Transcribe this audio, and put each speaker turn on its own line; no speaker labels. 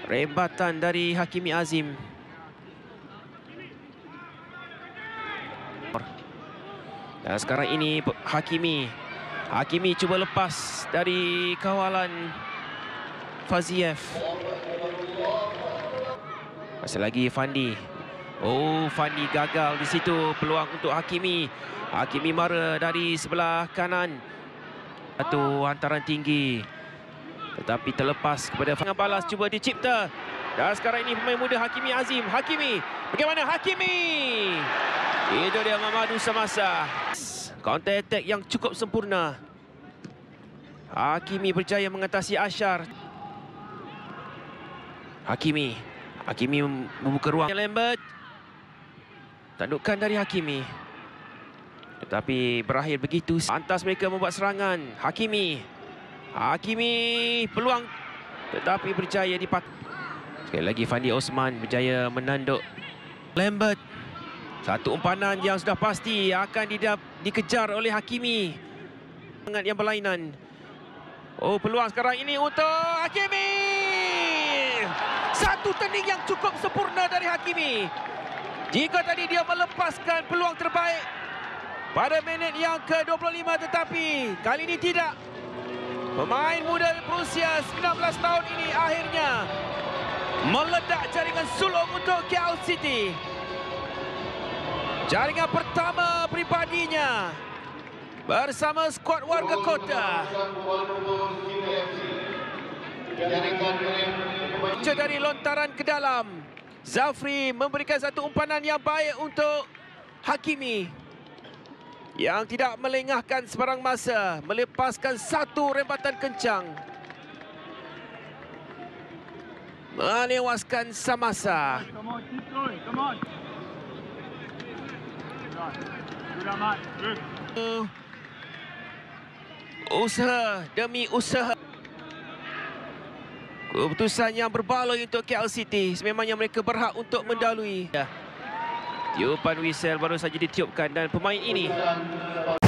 Rembatan dari Hakimi Azim. Dan sekarang ini Hakimi cuba lepas dari kawalan Faziev. Masih lagi Fandi. Oh, Fandi gagal di situ. Peluang untuk Hakimi. Hakimi mara dari sebelah kanan. Satu hantaran tinggi, tetapi terlepas kepada Fandi. Balas cuba dicipta. Dan sekarang ini pemain muda Hakimi Azim. Hakimi. Bagaimana Hakimi? Itu dia memadu semasa. Counter attack yang cukup sempurna. Hakimi berjaya mengatasi Ashar. Hakimi membuka ruang. Lambert. Tandukan dari Hakimi. Tetapi berakhir begitu. Pantas mereka membuat serangan. Hakimi peluang, tetapi berjaya dipat. Sekali lagi Fandi Osman berjaya menanduk Lambert. Satu umpanan yang sudah pasti akan dikejar oleh Hakimi. Sangat yang berlainan. Oh, peluang sekarang ini untuk Hakimi. Satu turning yang cukup sempurna dari Hakimi. Jika tadi dia melepaskan peluang terbaik pada minit yang ke-25, tetapi kali ini tidak. Pemain muda berusia 19 tahun ini akhirnya meledak jaringan sulung untuk KL City. Jaringan pertama pribadinya bersama skuad warga kota. Dari lontaran ke dalam, Zafri memberikan satu umpanan yang baik untuk Hakimi, yang tidak melengahkan sebarang masa, melepaskan satu rembatan kencang, menewaskan Samasa. Usaha demi usaha. Keputusan yang berbaloi untuk KL City. Sememangnya mereka berhak untuk mendahului. Tiupan whistle baru saja ditiupkan dan pemain ini